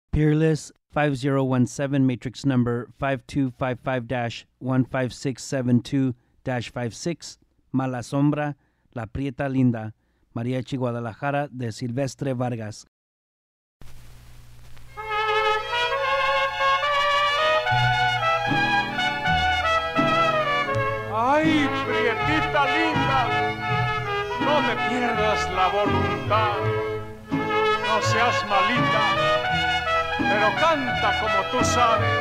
Peerless 5017, matrix number 5255-15672-56, Mala Sombra, La Prieta Linda, Mariachi Guadalajara de Silvestre Vargas. ¡Ay, prietita linda! No me pierdas la voluntad, no seas malita, pero canta como tú sabes.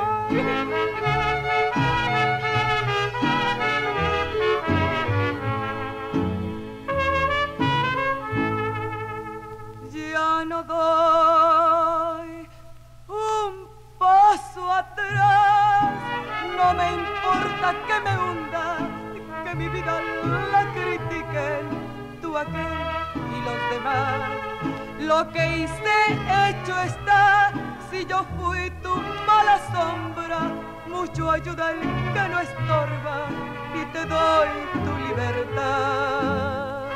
Ya no doy un paso atrás, no me importa que me hunda, que mi vida la critiquen, tú aquel y los demás. Lo que hice hecho está, si yo fui tu mala sombra, mucho ayuda el que no estorba y te doy tu libertad.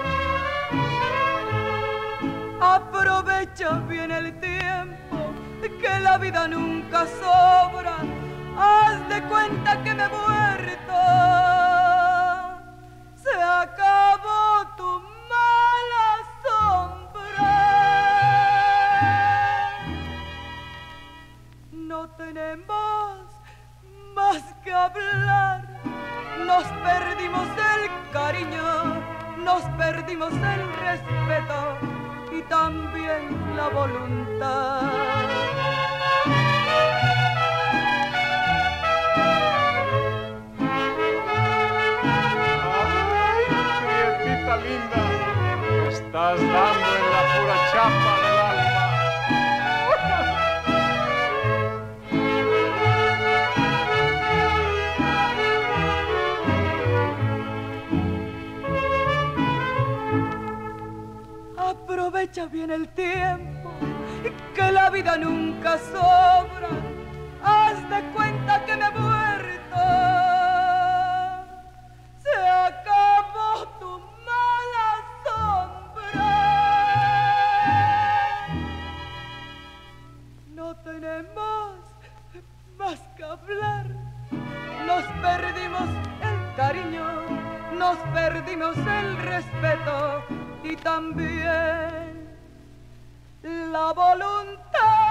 Aprovecha bien el tiempo, que la vida nunca sobra, haz de cuenta que me he muerto, se acabó tu mala sombra. No tenemos más que hablar, nos perdimos el cariño, nos perdimos el respeto y también la voluntad. ¡Ay, prietita linda! Me estás dando en la pura chapa del alma. Aprovecha bien el tiempo, que la vida nunca sobra, haz de cuenta que me he muerto, se acabó tu mala sombra. No tenemos más que hablar, nos perdimos el cariño, nos perdimos el respeto y también la voluntad.